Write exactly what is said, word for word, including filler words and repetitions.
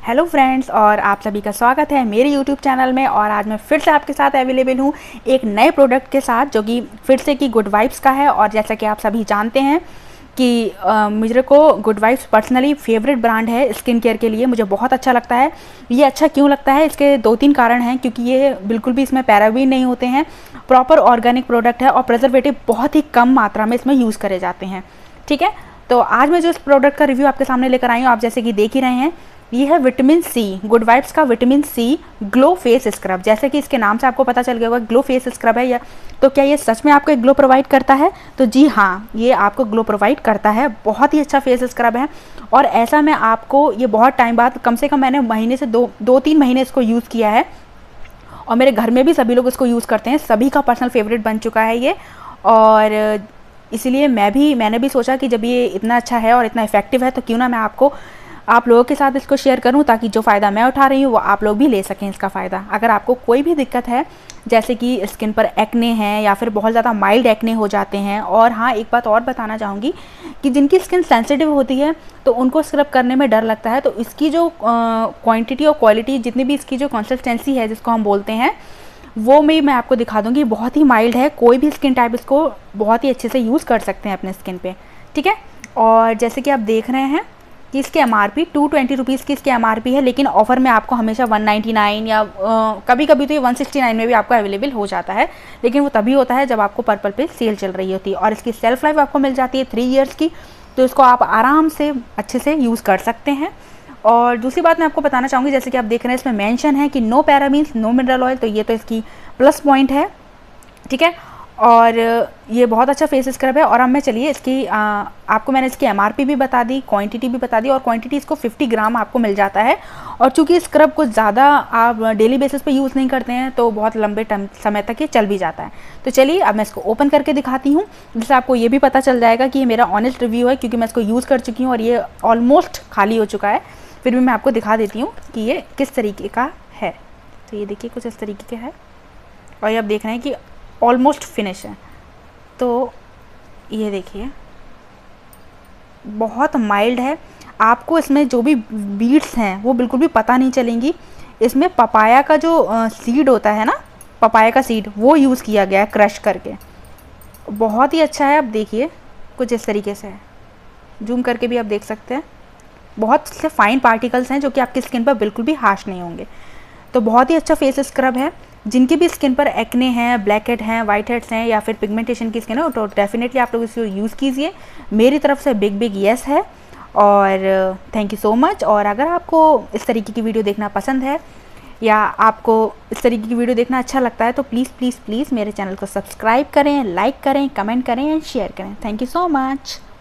Hello friends, और आप सभी का स्वागत है मेरे यूट्यूब चैनल में। और आज मैं फिर से आपके साथ अवेलेबल हूँ एक नए प्रोडक्ट के साथ, जो कि फिर से कि गुड वाइब्स का है। और जैसा कि आप सभी जानते हैं कि आ, मुझे को good vibes personally favourite brand है स्किन केयर के लिए। मुझे बहुत अच्छा लगता है। ये अच्छा क्यों लगता है, इसके दो तीन कारण हैं। क्योंकि ये बिल्कुल भी इसमें पैराबीन नहीं होते हैं, प्रॉपर ऑर्गेनिक प्रोडक्ट है, और प्रिजर्वेटिव बहुत ही कम मात्रा में इसमें यूज़ करे जाते हैं। ठीक है, तो आज मैं जो इस प्रोडक्ट का रिव्यू आपके सामने लेकर आई हूँ, आप जैसे कि देख ही रहे हैं, ये है विटामिन सी, गुड वाइब्स का vitamin C glow face scrub. जैसे कि इसके नाम से आपको पता चल गया होगा, ग्लो फेस स्क्रब है। या तो क्या ये सच में आपको एक ग्लो प्रोवाइड करता है? तो जी हाँ, ये आपको ग्लो प्रोवाइड करता है। बहुत ही अच्छा फेस स्क्रब है। और ऐसा मैं आपको ये बहुत टाइम बाद, कम से कम मैंने महीने से दो दो तीन महीने इसको यूज़ किया है, और मेरे घर में भी सभी लोग इसको यूज़ करते हैं। सभी का पर्सनल फेवरेट बन चुका है ये। और इसलिए मैं भी मैंने भी सोचा कि जब ये इतना अच्छा है और इतना इफेक्टिव है, तो क्यों ना मैं आपको आप लोगों के साथ इसको शेयर करूं, ताकि जो फ़ायदा मैं उठा रही हूँ वो आप लोग भी ले सकें इसका फ़ायदा। अगर आपको कोई भी दिक्कत है, जैसे कि स्किन पर एक्ने हैं या फिर बहुत ज़्यादा माइल्ड एक्ने हो जाते हैं। और हाँ, एक बात और बताना चाहूँगी कि जिनकी स्किन सेंसिटिव होती है तो उनको स्क्रब करने में डर लगता है। तो इसकी जो क्वांटिटी और क्वालिटी, जितनी भी इसकी जो कंसिस्टेंसी है जिसको हम बोलते हैं, वो भी मैं आपको दिखा दूँगी। बहुत ही माइल्ड है, कोई भी स्किन टाइप इसको बहुत ही अच्छे से यूज़ कर सकते हैं अपने स्किन पर। ठीक है, और जैसे कि आप देख रहे हैं कि इसकी M R P two twenty rupees की इसकी एम आर पी है, लेकिन ऑफ़र में आपको हमेशा वन नाइन्टी नाइन या आ, कभी कभी तो ये वन सिक्सटी नाइन में भी आपको अवेलेबल हो जाता है। लेकिन वो तभी होता है जब आपको पर्पल पे सेल चल रही होती है। और इसकी सेल्फ लाइफ आपको मिल जाती है थ्री इयर्स की, तो इसको आप आराम से अच्छे से यूज़ कर सकते हैं। और दूसरी बात मैं आपको बताना चाहूँगी, जैसे कि आप देख रहे हैं इसमें मेंशन है कि no parabens, no mineral oil, तो ये तो इसकी प्लस पॉइंट है। ठीक है, और ये बहुत अच्छा फेस स्क्रब है। और अब मैं चलिए इसकी आ, आपको मैंने इसकी एमआरपी भी बता दी, क्वांटिटी भी बता दी। और क्वांटिटी इसको फिफ्टी ग्राम आपको मिल जाता है। और चूंकि स्क्रब कुछ ज़्यादा आप डेली बेसिस पे यूज़ नहीं करते हैं, तो बहुत लंबे टाइम समय तक ये चल भी जाता है। तो चलिए अब मैं इसको ओपन करके दिखाती हूँ, जिससे आपको ये भी पता चल जाएगा कि ये मेरा ऑनेस्ट रिव्यू है, क्योंकि मैं इसको यूज़ कर चुकी हूँ और ये ऑलमोस्ट खाली हो चुका है। फिर भी मैं आपको दिखा देती हूँ कि ये किस तरीके का है। तो ये देखिए कुछ इस तरीके का है, और ये आप देख रहे हैं कि ऑलमोस्ट फिनिश है। तो ये देखिए बहुत माइल्ड है। आपको इसमें जो भी बीड्स हैं वो बिल्कुल भी पता नहीं चलेंगी। इसमें पपाया का जो सीड होता है ना, पपाया का सीड, वो यूज़ किया गया है क्रश करके। बहुत ही अच्छा है। अब देखिए कुछ इस तरीके से है, जूम करके भी आप देख सकते हैं। बहुत से फाइन पार्टिकल्स हैं जो कि आपकी स्किन पर बिल्कुल भी हार्श नहीं होंगे। तो बहुत ही अच्छा फेस स्क्रब है। जिनकी भी स्किन पर एक्ने हैं, ब्लैक हेड हैं, वाइट हेड्स हैं, या फिर पिगमेंटेशन की स्किन है, तो डेफिनेटली आप लोग इसको यूज़ कीजिए। मेरी तरफ से बिग बिग येस है, और थैंक यू सो मच। और अगर आपको इस तरीके की वीडियो देखना पसंद है, या आपको इस तरीके की वीडियो देखना अच्छा लगता है, तो प्लीज़ प्लीज़ प्लीज़ मेरे चैनल को सब्सक्राइब करें, लाइक करें, कमेंट करें एंड शेयर करें। Thank you so much.